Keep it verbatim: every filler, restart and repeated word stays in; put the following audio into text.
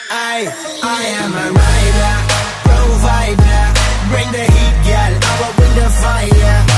I, I am a rider, provider. Bring the heat, girl, I will bring the fire.